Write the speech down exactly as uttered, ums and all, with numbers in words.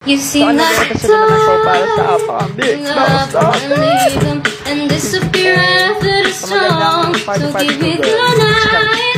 You seem like a dog, and disappear after the storm. So give me the night.